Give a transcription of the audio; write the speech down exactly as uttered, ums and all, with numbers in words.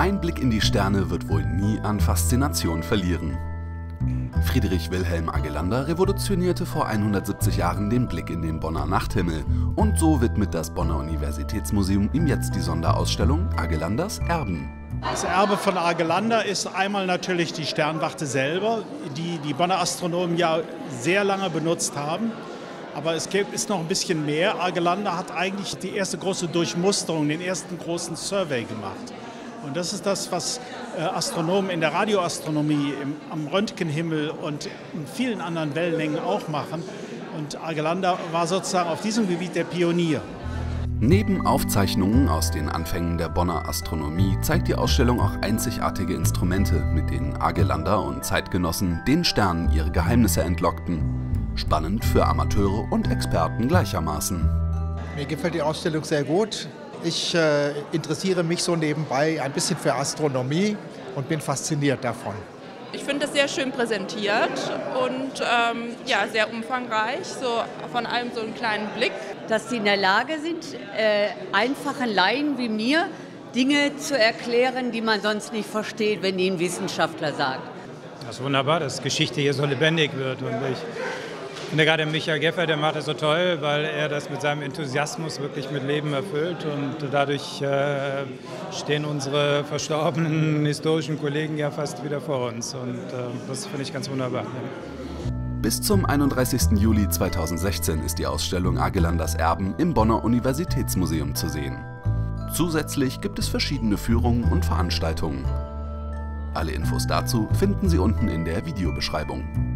Ein Blick in die Sterne wird wohl nie an Faszination verlieren. Friedrich Wilhelm Argelander revolutionierte vor hundertsiebzig Jahren den Blick in den Bonner Nachthimmel und so widmet das Bonner Universitätsmuseum ihm jetzt die Sonderausstellung Argelanders Erben. Das Erbe von Argelander ist einmal natürlich die Sternwarte selber, die die Bonner Astronomen ja sehr lange benutzt haben. Aber es ist noch ein bisschen mehr. Argelander hat eigentlich die erste große Durchmusterung, den ersten großen Survey gemacht. Und das ist das, was Astronomen in der Radioastronomie, im, am Röntgenhimmel und in vielen anderen Wellenlängen auch machen. Und Argelander war sozusagen auf diesem Gebiet der Pionier. Neben Aufzeichnungen aus den Anfängen der Bonner Astronomie zeigt die Ausstellung auch einzigartige Instrumente, mit denen Argelander und Zeitgenossen den Sternen ihre Geheimnisse entlockten. Spannend für Amateure und Experten gleichermaßen. Mir gefällt die Ausstellung sehr gut. Ich äh, interessiere mich so nebenbei ein bisschen für Astronomie und bin fasziniert davon. Ich finde es sehr schön präsentiert und ähm, ja, sehr umfangreich, so von allem so einen kleinen Blick. Dass sie in der Lage sind, äh, einfachen Laien wie mir Dinge zu erklären, die man sonst nicht versteht, wenn die ein Wissenschaftler sagt. Das ist wunderbar, dass Geschichte hier so lebendig wird. Und ich finde gerade Michael Geffer, der macht das so toll, weil er das mit seinem Enthusiasmus wirklich mit Leben erfüllt. Und dadurch äh, stehen unsere verstorbenen historischen Kollegen ja fast wieder vor uns. Und äh, das finde ich ganz wunderbar. Ja. Bis zum einunddreißigsten Juli zweitausendsechzehn ist die Ausstellung Argelanders Erben im Bonner Universitätsmuseum zu sehen. Zusätzlich gibt es verschiedene Führungen und Veranstaltungen. Alle Infos dazu finden Sie unten in der Videobeschreibung.